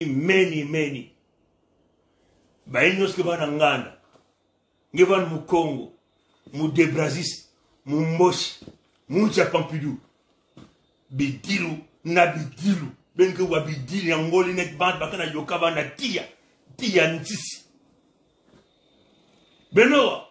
many bainyoske bana nganda ngevan mu Congo mu de Brazil mu Mboshi mu Pompidou bidilu na bidilu benke wa bidilu ya ngoli net band bakana yokaba na tia ntisi benoa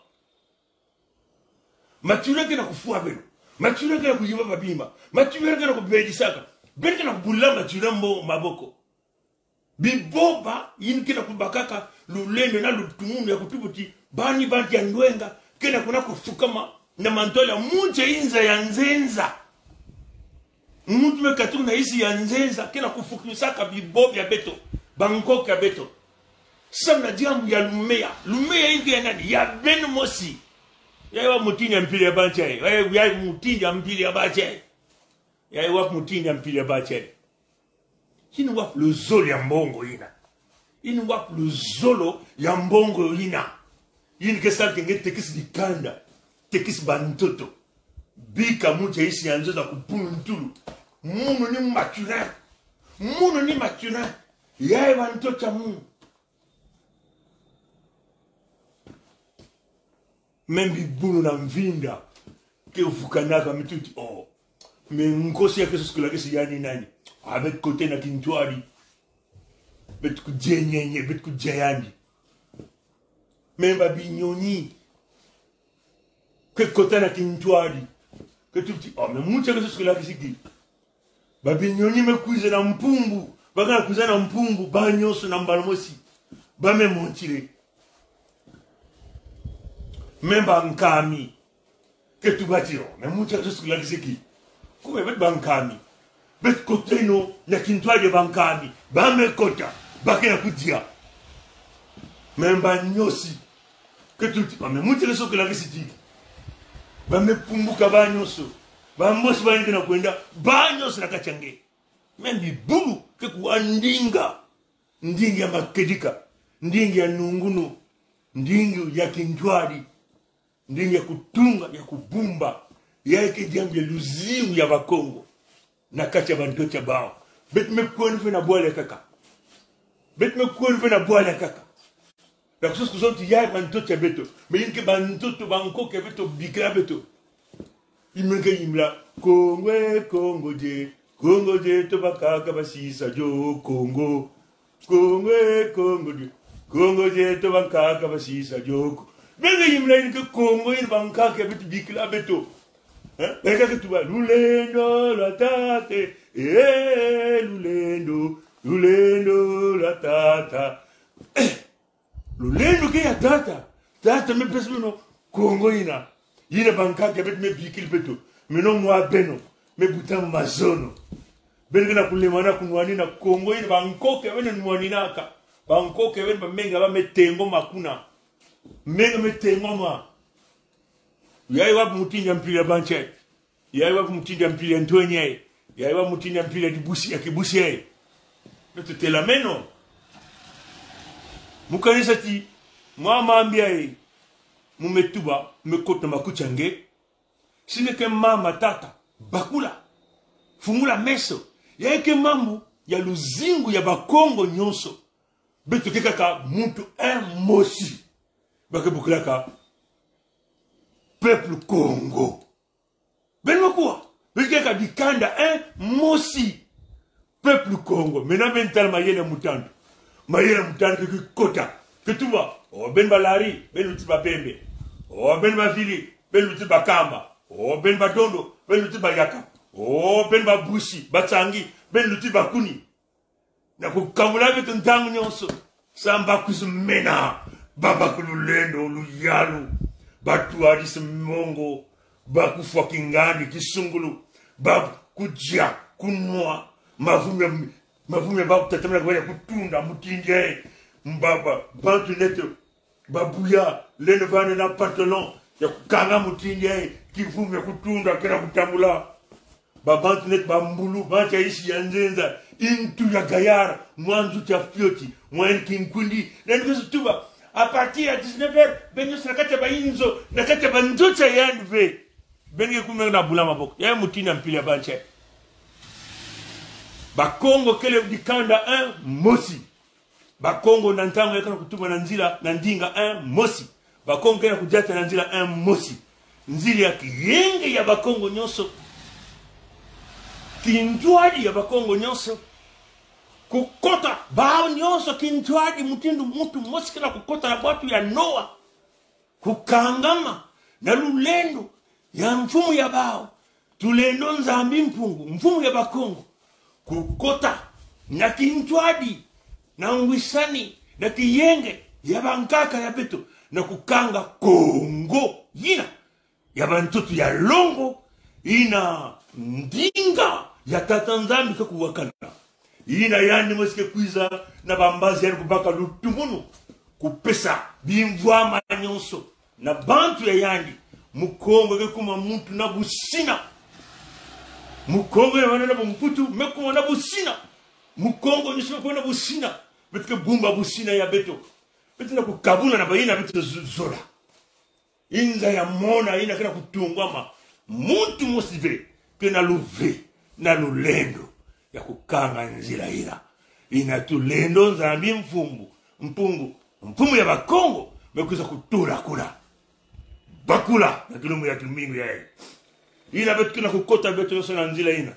matureke na kufua beno matureke na kujiba babima matureke na kubedisaka benke na kubula maturembo maboko biboba yinki na kubakaka lulendo na lutumundu ya kutubuti bani banti ya ndwenga kena kuna kufukama na mantola munche inza ya nzenza muntu mekatu na isi ya nzenza kena kufukimisaka biboba ya beto Bangkok ya beto samna diamu ya lumea ingi ya nani ya benu mosi ya mutini ya mpili ya banchae ya mutini ya mpili ya banchae ya mutini ya mpili ya banchae hini wap luzolo ya mbongo ina hini wap luzolo ya mbongo ina hini kesa kenge tekisi dikanda tekisi bantoto bika mucha isi ya nzoza kupunu ntulu munu ni matura ya bantoto munu membi bunu na mvinda ke ufukanaka mituti mengosi ya keso skula kesi yani nani abet kote na kintuari bet kujenyenye bet kujayandi memba binyoni ke kote na kintuari ke tuti memucha keso skula kesi ki babinyoni mekuize na mpungu bakana kuiza na mpungu banyoso na mbalmosi bame montire memba nkami ke tubatiro memucha keso skula kesi ki kume bet bankami bet koteno na kintwaje bankami bame kota bakena kudia memba nyosi ke tuti memucha keso skula kesi ki bame pumbuka banyoso bamosi bani na kwenda banyoso na kachange membi bulu ke kuandinga ndingi ya makedika ndingi ya nungunu ndingi ya kintwari ndingi ya kutunga ya kubumba yake jambo ya luzimu ya bakongo na kacha bantocha bao bet me kuonfe na boale kaka la kusos kuzonti ya bantocha beto me yinke bantoto bankoke beto bikra beto imenge imla Kongo je to bakaka basisa jo Kongo je to bakaka basisa jo menge imla yinke Kongo yin bankaka beto bikra beto Beka que tu vas lulendo la tate, lulendo la tata, lulendo que ya tata me pesa no Congo ina banka que me bikil beto, me no moi beno, me butam mazono, benga na kulemana kunwani na Congo ina banko que ven nwani naka, banko que ven menga ba metengo makuna, menga metengo ma. Yai wap mutini ya mpili ya banche. Yai wap mutini ya mpili ya ntonye. Yai wap mutini ya mpili ya kibusi ya. Meto tela meno. Mukanisa ti. Mwa ambia ya. Mumetuba. Mekota makuchange. Sineke mama tata. Bakula. Fungula meso. Yai ke mambu. Ya luzingu ya bakongo nyonso. Beto kekaka muntu mosi. Bake bukulaka. Peuple Congo. Benwa quoi? Bikeka bikanda mosi. Peuple Congo. Mena mental mayele mutandu. Mayele mutandu ki kota. Que tu vois? Ben balari, ben utiba pembe. Ben bavili, ben utiba kamba. Ben badondo, ben utiba yaka. Ben babushi, batsangi, ben utiba kuni. Na kukavula vitu ntangu nyonso. Samba kuzumena. Baba kululendo, luyalu. Batu hadisi mongo, baku fucking ngani, kisungulu, babu kujia, kunwa, mavume babu tatamina kwa kutunda, mutinge, mbaba, bantu neto, babuya, lene vane na pantalon, ya kukanga mutinge, kivume kutunda, kena kutamula, babantu neto, bambulu, bantu ya isi ya nzenza, intu ya gayara, mwanzu tia fioti, mwen kinkundi, nene kwesu tuba, a partir à 19h, ben nous nakata ba inzo, nakata ba ndocha yanve. Ben nge kumenga na bulama boko. Ya mutini ampili ya banche. Bakongo kele dikanda mosi. Bakongo nantango yakana kutuma na nzila na ndinga mosi. Bakongo kele kujata na nzila mosi. Nzili ya kiyenge ya bakongo nyonso. Kinjwadi ya bakongo nyonso. Kukota bao nyonso kinjwadi mutindu mutu mosi kila kukota na watu ya Noa. Kukangama na lulendo ya mfumu ya bao. Tulendo nzambi mpungu mfumu ya bakongo. Kukota na kinjwadi na ngwisani na kiyenge ya bankaka ya beto. Na kukanga Kongo yina ya bantutu ya longo ina ndinga ya tatanzambi kakuwakana ina yandi mosike kwiza na bambazi yani kubaka lutumunu kupesa bimvwa manyonso na bantu ya yandi mukongo kekuma muntu na busina mukongo ya wana na mputu mekuma na busina mukongo nisime na busina betike bumba busina ya beto betina kukabula na bayina beto zola inza ya mona ina kena kutungwama muntu mosive kena luve na lulendo ya kukanga nzila ina tulendo nzambi mpumu ya bakongo mekuza kutula kula bakula na tulumu ya tumingu ya ina betu kena kukota betu yoso na nzila ina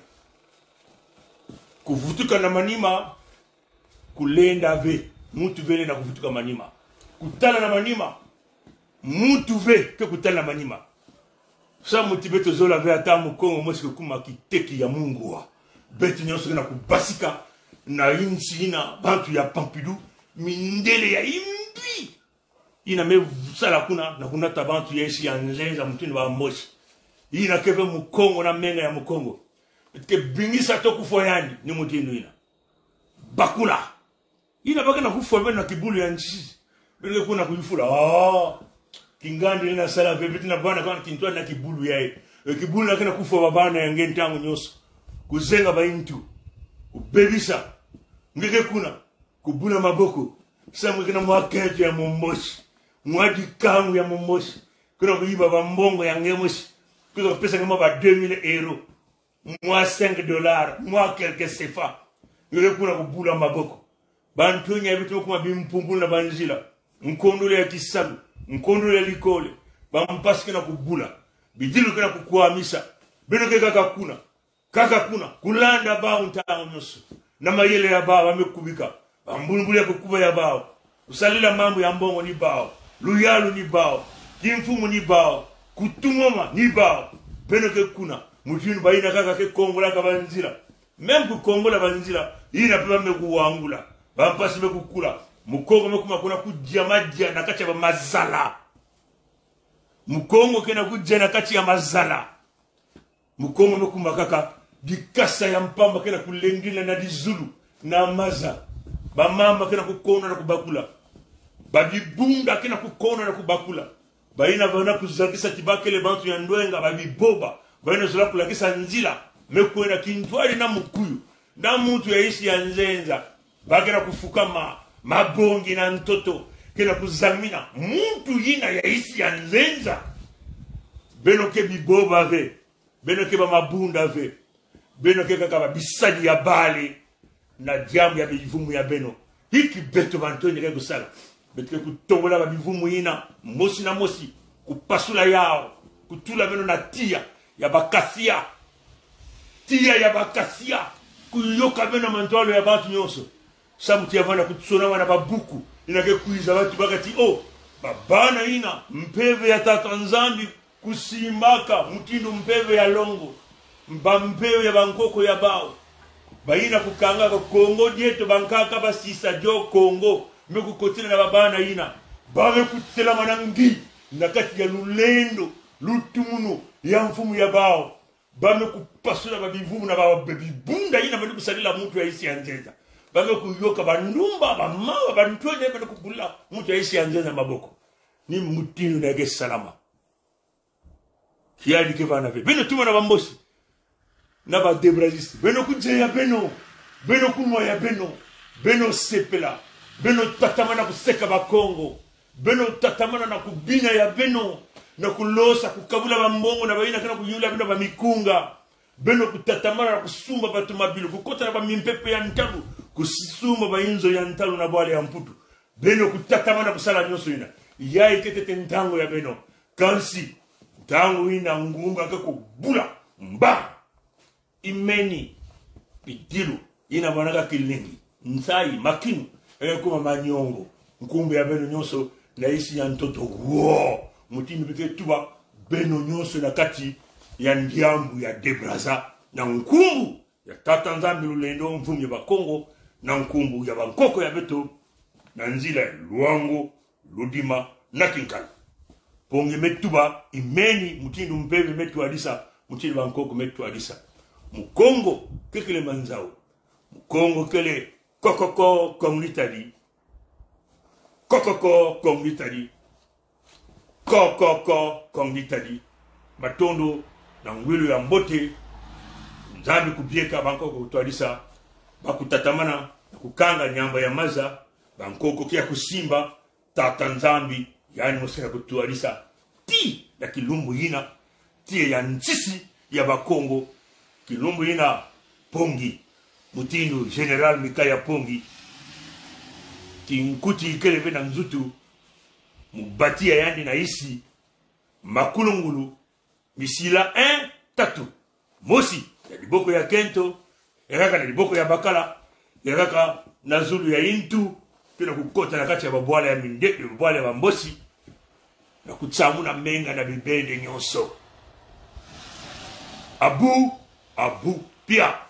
kuvutuka na manima kulenda ve mutu vele na kuvutuka manima kutala na manima mutu ve ke kutala na manima sa muti beto zola ve ata mukongo mwesi kuma kiteki ya mungua betu nyonso na kubasika na insi ina bantu ya Pampidou mindele ya imbi ina me sala kuna na kuna tabantu ya isi ya nzenza mutini wa moshi ina keve mukongo na menga ya mukongo ke bingisa to kufoyani ni mutini ina bakula ina baka na kufua na kibulu ya nchi bele kuna kujifula kingandi ina sala vebiti na bana kana kintwa na kibulu yae kibulu na kana kufua babana ya ngentangu nyoso kuzenga baintu ubebisa ngeke kuna kubuna maboko samwe kana mwaketu ya mumoshi mwadi kangu ya mumoshi kuna kuiba bambongo ya ngemoshi kuna pesa kama ba 2000 euro mwa $5 mwa quelques CFA ngeke kuna kubula maboko bantunya bitu kuma bimpumbula na banzila mkondole ya kisabu mkondole ya likole bampasike na kubula bidilu kana kukuamisa beno kaka kuna kulanda bao ntango nyoso na mayele ya bao amekubika bambulubule kukuba ya bao usalila mambo ya mbongo ni bao luyalu ni bao kimfumu ni bao kutungoma ni bao beno kuna mutini baina kaka ke kongola ka banzila même ku kongola banzila ina pepa mekuwangula bampasi mekukula mukongo mekuma kuna kujia majia na kati ya mazala mukongo kena kujia na kati ya mazala mukongo mekuma kaka dikasa ya mpamba kena kulengila na dizulu na maza bamama kena kukona na kubakula babibunda kena kukona na kubakula baina vana kuzakisa tibakele bantu ya ndwenga babiboba baina zola kulakisa nzila mekwena kintwali na mukuyu na mutu ya isi ya nzenza bakena kufukama mabongi na ntoto kena kuzamina muntu yina ya isi ya nzenza beno ke biboba ve beno ke ba mabunda ve beno ke kaka bisadi ya bale na diamu ya bivumu ya beno hiki beto bantonye ke kusala beto ke kutongola ba bivumu yina mosi na mosi kupasula yao kutula beno na tia ya bakasia kuyoka beno mantwalo ya batu nyonso samuti yavana kutsona wana babuku inake kuiza watu bakati babana ina mpeve ya tata nzambi kusimaka mutindo mpeve ya longo mpeve ya bankoko ya bao baina kukanga kwa Kongo dieto bankaka basisa jo Kongo mekukotela na babana ina bawe kutela manangi nakati ya lulendo lutumunu ya mfumu ya bao bame kupasula babivumu na babibunda ina bali kusalila mtu ya isi ya nzeza bame kuyoka bandumba bamawa bantonye bali kugula mtu ya isi ya nzeza maboko ni mutinu na yake salama kiadi kevana ve beno tuma na bambosi na ba debraziste beno kujeya beno kunwa ya beno sepela beno tatamana kuseka ba Kongo beno tatamana na kubina ya beno na kulosa kukabula bambongo na baina kana kuyula beno ba mikunga beno kutatamana kusumba batu mabilo kukota ba mimpepe ya ntalu kusumba ba inzo ya ntalu na bwale ya mputu beno kutatamana kusala nyoso ina ya ikete ntango ya beno kansi ntango ina ngunga kako bula mba imeni pidilu ina banaga kilingi nsai makinu kuma manyongo nkumbe ya beno nyoso na isi ya ntoto wo mutinu bike tuba beno nyoso na kati ya ndiambu ya Debraza na nkumbu ya Tata Nzambi Lulendo mvumu ya Bakongo na nkumbu ya Bankoko ya Beto na nzila ya Luango, Ludima na Kinkala. Ponge metuba imeni mutindu mpeve metu alisa mutindu Bankoko metu alisa. Mukongo kekele manzao. Mukongo kele kokoko komunitari. Kokoko komunitari. Kokoko komunitari. Matondo na ngwilu ya mbote Nzambi kubieka Bankoko kutwalisa bakutatamana na kukanga nyamba ya maza Bankoko kia kusimba Tata Nzambi yani moseka kutwalisa ti na kilumbu hina ti ya nsisi ya Bakongo kilumbu hina Pongi mutindu General Mikaya Pongi kinkuti ikeleve na nzutu mubatia yandi na isi makulungulu misila 1 tatu mosi ya liboko ya Kento eraka na liboko ya Bakala eraka na zulu ya Intu pina kukota na kati ya babwala ya Mindeke babwala ya Bambosi na kutsamu na menga na bibende nyoso abu pia